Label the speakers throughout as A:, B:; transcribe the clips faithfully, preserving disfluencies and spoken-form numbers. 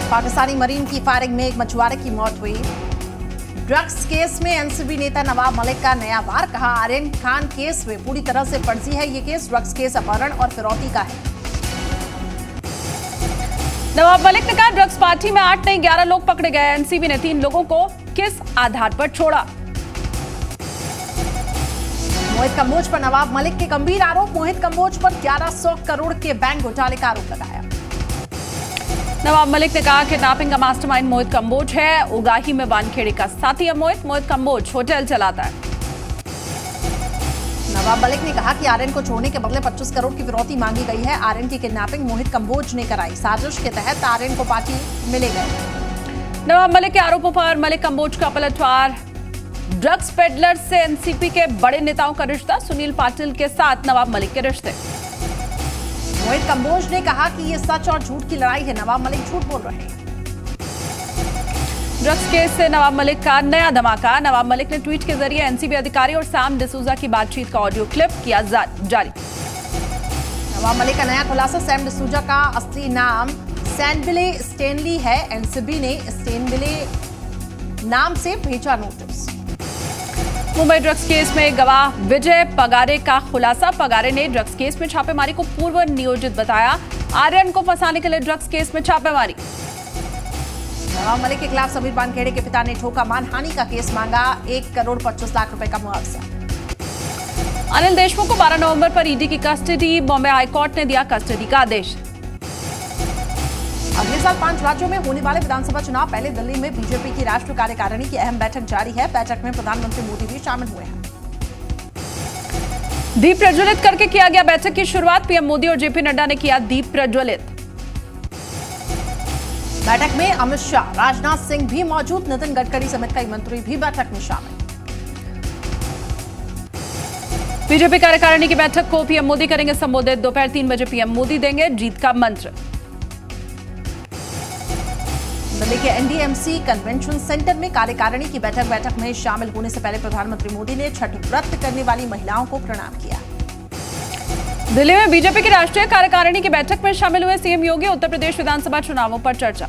A: Pakistani marine की firing में एक मछुआरे की मौत हुई। ड्रग्स केस में एनसीपी नेता नवाब मलिक का नया वार, कहा आर्यन खान केस में पूरी तरह से फर्जी है ये केस, ड्रग्स केस अपहरण और फिरौती का है।
B: नवाब मलिक ने कहा ड्रग्स पार्टी में आठ नहीं ग्यारह लोग पकड़े गए, एनसीबी ने तीन लोगों को किस आधार पर छोड़ा।
A: मोहित कंबोज पर नवाब मलिक के गंभीर आरोप, मोहित कंबोज पर ग्यारह सौ करोड़ के बैंक घोटाले का आरोप लगाया।
B: नवाब मलिक ने कहा किडनैपिंग का मास्टरमाइंड मोहित कंबोज है, उगाही में वानखेड़े का साथी है मोहित, मोहित कंबोज होटल चलाता है।
A: नवाब मलिक ने कहा कि आर्यन को छोड़ने के बदले पच्चीस करोड़ की फिरौती मांगी गई है। आर्यन की किडनैपिंग मोहित कंबोज ने कराई, साजिश के तहत आर्यन को पार्टी मिले गए।
B: नवाब मलिक के आरोपों पर मलिक कंबोज का पलटवार, ड्रग्स पेडलर से एनसीपी के बड़े नेताओं का रिश्ता, सुनील पाटिल के साथ नवाब मलिक के रिश्ते।
A: मोहित कंबोज ने कहा कि ये सच और झूठ की लड़ाई है, नवाब मलिक झूठ बोल रहे हैं।
B: ड्रग्स केस से नवाब मलिक का नया धमाका, नवाब मलिक ने ट्वीट के जरिए एनसीबी अधिकारी और सैम डिसूजा की बातचीत का ऑडियो क्लिप किया जारी।
A: नवाब मलिक का नया खुलासा, सैम डिसूजा का असली नाम सैंडविले स्टेनली है, एनसीबी ने स्टेनविले नाम से भेजा नोटिस।
B: मुंबई ड्रग्स केस में गवाह विजय पगारे का खुलासा, पगारे ने ड्रग्स केस में छापेमारी को पूर्व नियोजित बताया, आर्यन को फंसाने के लिए ड्रग्स केस में छापेमारी।
A: नवाब मलिक के खिलाफ समीर वानखेड़े के पिता ने ठोका मानहानि का केस, मांगा एक करोड़ पच्चीस लाख रुपए का मुआवजा।
B: अनिल देशमुख को बारह नवंबर पर ईडी की कस्टडी, बॉम्बे हाईकोर्ट ने दिया कस्टडी का आदेश।
A: अगले साल पांच राज्यों में होने वाले विधानसभा चुनाव, पहले दिल्ली में बीजेपी की राष्ट्रीय कार्यकारिणी की अहम बैठक जारी है, बैठक में प्रधानमंत्री मोदी भी शामिल हुए हैं।
B: दीप प्रज्वलित करके किया गया बैठक की शुरुआत, पीएम मोदी और जेपी नड्डा ने किया दीप प्रज्वलित।
A: बैठक में अमित शाह, राजनाथ सिंह भी मौजूद, नितिन गडकरी समेत कई मंत्री भी बैठक में शामिल।
B: बीजेपी कार्यकारिणी की बैठक को पीएम मोदी करेंगे संबोधित, दोपहर तीन बजे पीएम मोदी देंगे जीत का मंत्र।
A: दिल्ली के एनडीएमसी कन्वेंशन सेंटर में कार्यकारिणी की बैठक बैठक में शामिल होने से पहले प्रधानमंत्री मोदी ने छठ व्रत करने वाली महिलाओं को प्रणाम किया।
B: दिल्ली में बीजेपी की राष्ट्रीय कार्यकारिणी की बैठक में शामिल हुए सीएम योगी, उत्तर प्रदेश विधानसभा चुनावों पर चर्चा।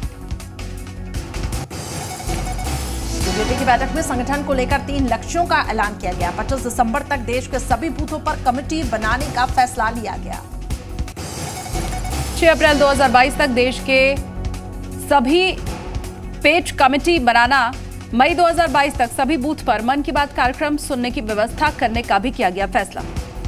A: बीजेपी की बैठक में संगठन को लेकर तीन लक्ष्यों का ऐलान किया गया, पच्चीस दिसंबर तक देश के सभी बूथों पर कमेटी बनाने का फैसला लिया गया।
B: छह अप्रैल दो हजार बाईस तक देश के सभी पेज कमेटी बनाना, मई दो हजार बाईस तक सभी बूथ पर मन की बात कार्यक्रम सुनने की व्यवस्था करने का भी किया गया फैसला।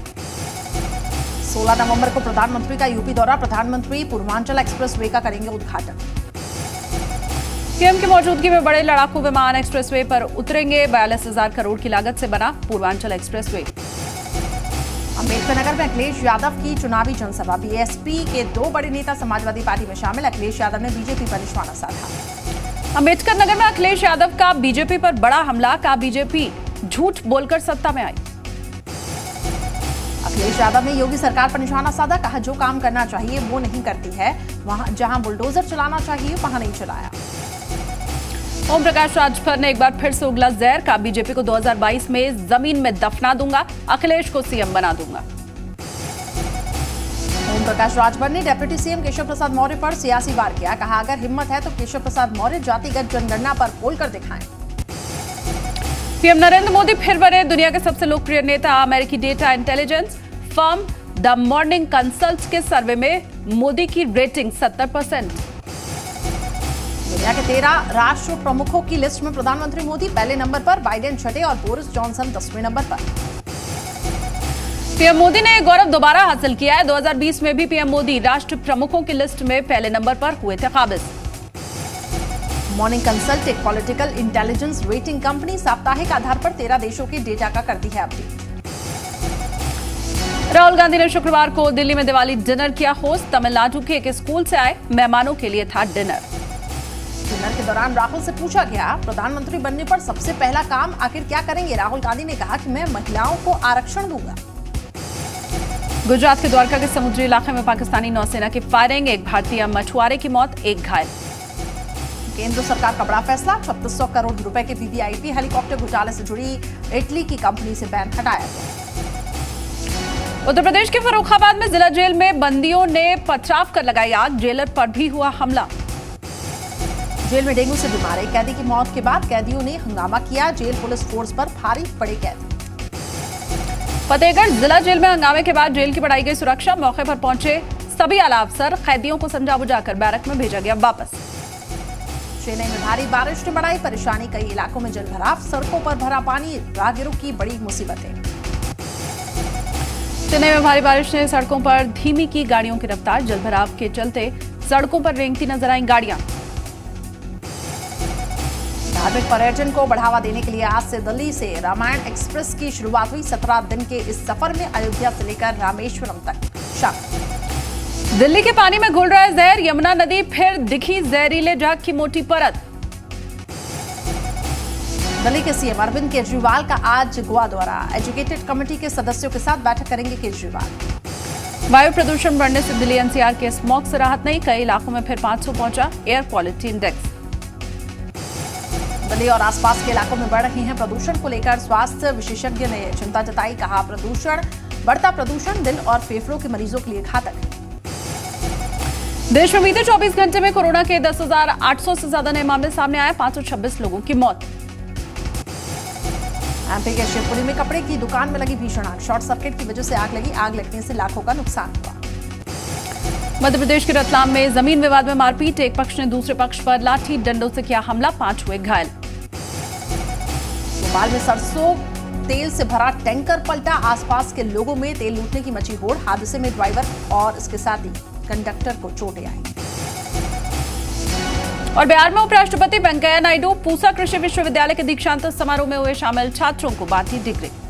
A: सोलह नवंबर को प्रधानमंत्री का यूपी दौरा, प्रधानमंत्री पूर्वांचल एक्सप्रेसवे का करेंगे उद्घाटन।
B: पीएम की मौजूदगी में बड़े लड़ाकू विमान एक्सप्रेसवे पर उतरेंगे, बयालीस हजार करोड़ की लागत से बना पूर्वांचल एक्सप्रेसवे।
A: अम्बेडकर नगर में अखिलेश यादव की चुनावी जनसभा, बीएसपी के दो बड़े नेता समाजवादी पार्टी में शामिल, अखिलेश यादव ने बीजेपी पर निशाना साधा।
B: अम्बेडकर नगर में अखिलेश यादव का बीजेपी पर बड़ा हमला, का बीजेपी झूठ बोलकर सत्ता में आई।
A: अखिलेश यादव ने योगी सरकार पर निशाना साधा, कहा जो काम करना चाहिए वो नहीं करती है, वहां जहां बुलडोजर चलाना चाहिए वहां नहीं चलाया।
B: ओम प्रकाश राजभर ने एक बार फिर से उगला जहर, का बीजेपी को दो हजार बाईस में जमीन में दफना दूंगा, अखिलेश को सीएम बना दूंगा।
A: ओम प्रकाश राजभर ने डिप्टी सीएम केशव प्रसाद मौर्य पर सियासी वार किया, कहा अगर हिम्मत है तो केशव प्रसाद मौर्य जातिगत जनगणना पर पोल कर दिखाएं।
B: पीएम नरेंद्र मोदी फिर बने दुनिया के सबसे लोकप्रिय नेता, अमेरिकी data intelligence firm the Morning Consult के सर्वे में मोदी की रेटिंग सत्तर परसेंट।
A: दुनिया के तेरह राष्ट्र प्रमुखों की लिस्ट में प्रधानमंत्री मोदी पहले नंबर पर, बाइडेन छठे और बोरिस जॉनसन दसवें नंबर पर।
B: पीएम मोदी ने गौरव दोबारा हासिल किया है, दो हजार बीस में भी पीएम मोदी राष्ट्र प्रमुखों की लिस्ट में पहले नंबर पर हुए थे काबिज।
A: मॉर्निंग कंसल्ट एक पॉलिटिकल इंटेलिजेंस रेटिंग कंपनी, साप्ताहिक आधार पर तेरह देशों के डेटा का करती है अपडेट।
B: राहुल गांधी ने शुक्रवार को दिल्ली में दिवाली डिनर किया होस्ट, तमिलनाडु के एक स्कूल से आए मेहमानों के लिए था डिनर।
A: डिनर के दौरान राहुल से पूछा गया प्रधानमंत्री बनने पर सबसे पहला काम आखिर क्या करेंगे, राहुल गांधी ने कहा कि मैं महिलाओं को आरक्षण दूंगा।
B: गुजरात के द्वारका के समुद्री इलाके में पाकिस्तानी नौसेना की फायरिंग, एक भारतीय मछुआरे की मौत, एक घायल।
A: केंद्र सरकार का बड़ा फैसला, छत्तीस सौ करोड़ रुपए के वीवीआईपी हेलीकॉप्टर घोटाले से जुड़ी इटली की कंपनी से बैन हटाया गया।
B: उत्तर प्रदेश के फर्रुखाबाद में जिला जेल में बंदियों ने पथराव कर लगाई आग, जेलर पर भी हुआ हमला।
A: जेल में डेंगू से बीमार एक कैदी की मौत के बाद कैदियों ने हंगामा किया। जेल पुलिस फोर्स पर भारी पड़े कैदी।
B: फतेहगढ़ जिला जेल में हंगामे के बाद जेल की बढ़ाई गई सुरक्षा। मौके पर पहुंचे सभी आला अफसर। कैदियों को समझा बुझाकर बैरक में भेजा गया वापस।
A: चेन्नई में भारी बारिश ने बढ़ाई परेशानी। कई इलाकों में जलभराव, सड़कों पर भरा पानी, राहगीरों की बड़ी मुसीबतें।
B: चेन्नई में भारी बारिश ने सड़कों पर धीमी की गाड़ियों की रफ्तार। जलभराव के चलते सड़कों पर रेंगती नजर आई गाड़ियां।
A: धार्मिक पर्यटन को बढ़ावा देने के लिए आज से दिल्ली से रामायण एक्सप्रेस की शुरुआत हुई। सत्रह दिन के इस सफर में अयोध्या से लेकर रामेश्वरम तक शामिल।
B: दिल्ली के पानी में घुल रहा है जहर। यमुना नदी फिर दिखी जहरीले ड्रग की मोटी परत।
A: दिल्ली के सीएम अरविंद केजरीवाल का आज गोवा दौरा। एजुकेटेड कमेटी के सदस्यों के साथ बैठक करेंगे केजरीवाल।
B: वायु प्रदूषण बढ़ने से दिल्ली एनसीआर के स्मॉग से राहत नहीं। कई इलाकों में फिर पाँच सौ पहुंचा एयर क्वालिटी इंडेक्स।
A: दिल्ली और आसपास के इलाकों में बढ़ रही हैं प्रदूषण को लेकर स्वास्थ्य विशेषज्ञ ने चिंता जताई। कहा प्रदूषण बढ़ता प्रदूषण दिल और फेफड़ों के मरीजों के लिए घातक है।
B: देश में बीते चौबीस घंटे में कोरोना के दस हजार आठ सौ से ज्यादा नए मामले सामने आए। पांच सौ छब्बीस लोगों की मौत।
A: एमपी के शिवपुरी में कपड़े की दुकान में लगी भीषण आग। शॉर्ट सर्किट की वजह से आग लगी। आग लगने से लाखों का नुकसान हुआ।
B: मध्य प्रदेश के रतलाम में जमीन विवाद में मारपीट। एक पक्ष ने दूसरे पक्ष पर लाठी डंडों से किया हमला। पांच हुए घायल।
A: भोपाल में सरसों तेल से भरा टैंकर पलटा। आसपास के लोगों में तेल लूटने की मची होड़। हादसे में ड्राइवर और इसके साथ ही कंडक्टर को चोटें आई।
B: और बिहार में उपराष्ट्रपति वेंकैया नायडू पूसा कृषि विश्वविद्यालय के दीक्षांत समारोह में हुए शामिल। छात्रों को बांटी डिग्री।